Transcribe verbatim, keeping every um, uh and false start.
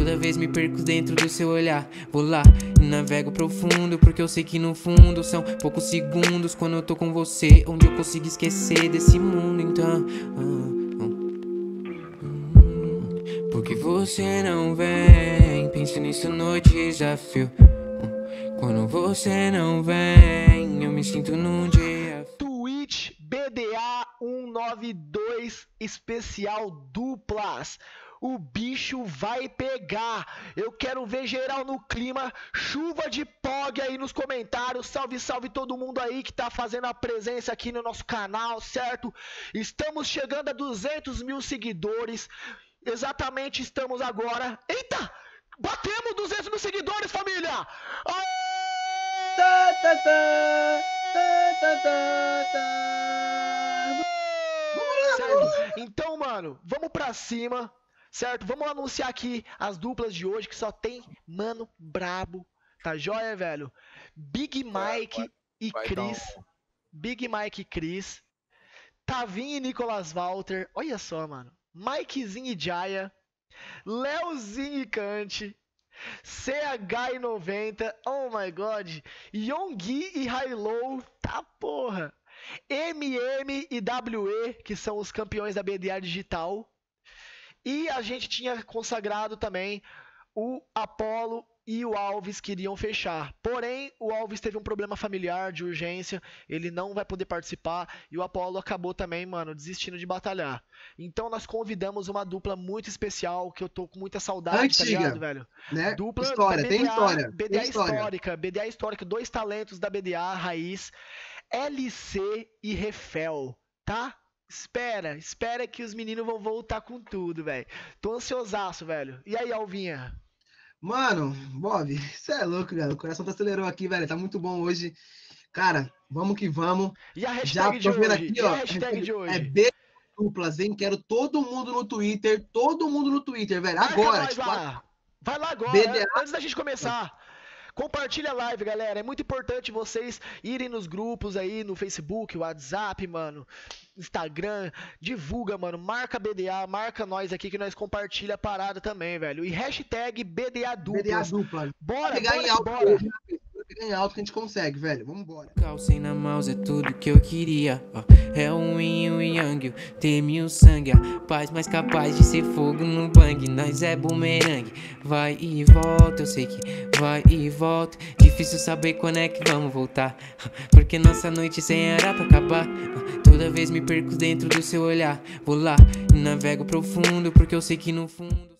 Toda vez me perco dentro do seu olhar. Vou lá e navego profundo, porque eu sei que no fundo são poucos segundos quando eu tô com você, onde eu consigo esquecer desse mundo. Então ah, ah, hum, porque você não vem? Penso nisso noite, desafio. Quando você não vem, eu me sinto num dia. Twitch B D A cento e noventa e dois especial duplas. O bicho vai pegar. Eu quero ver geral no clima. Chuva de pog aí nos comentários. Salve, salve todo mundo aí que tá fazendo a presença aqui no nosso canal, certo? Estamos chegando a duzentos mil seguidores. Exatamente, estamos agora. Eita! Batemos duzentos mil seguidores, família! Aê! Tá, tá, tá, tá, tá, tá, tá. Certo? Então, mano, vamos pra cima, certo? Vamos anunciar aqui as duplas de hoje, que só tem mano brabo, tá joia, velho? Big Mike vai, e vai Chris. dar um- Big Mike e Chris. Tavinho e Nicolas Walter. Olha só, mano. Mikezinho e Jaya. Leozinho e Kant. C H e noventa, oh my god, Yonggi e Hilo, tá porra, M M e W E, que são os campeões da B D A Digital, e a gente tinha consagrado também o Apollo e o Alves que iriam fechar. Porém, o Alves teve um problema familiar de urgência, ele não vai poder participar e o Apollo acabou também, mano, desistindo de batalhar. Então nós convidamos uma dupla muito especial que eu tô com muita saudade, Antiga, tá ligado, velho? né? Dupla História, da tem B D A, história, B D A tem história. histórica, B D A histórica, dois talentos da B D A raiz, L C e Refel, tá? Espera, espera que os meninos vão voltar com tudo, velho. Tô ansiosaço, velho. E aí, Alvinha? Mano, Bob, você é louco, velho. O coração tá acelerou aqui, velho. Tá muito bom hoje. Cara, vamos que vamos. E a Já hashtag de tô vendo hoje? aqui, E a ó. hashtag de É hoje? B duplas, hein? Quero todo mundo no Twitter. Todo mundo no Twitter, velho. Marca Agora, nós tipo, lá. Vai lá agora, B D A. antes da gente começar. Compartilha a live, galera. É muito importante vocês irem nos grupos aí, no Facebook, WhatsApp, mano, Instagram. Divulga, mano. Marca B D A, marca nós aqui que nós compartilha a parada também, velho. E hashtag B D A B D A duplas. dupla. Bora, Pegar bora em que alto, bora. hoje, né? Pegar em alto que a gente consegue, velho. Vambora. Calcei na mouse é tudo que eu queria, ó. É o yin e o yang, teme o sangue, a paz mais capaz de ser fogo no bang. Nós é bumerangue, vai e volta, eu sei que vai e volta. Difícil saber quando é que vamos voltar, porque nossa noite sem era pra acabar. Toda vez me perco dentro do seu olhar. Vou lá e navego profundo, porque eu sei que no fundo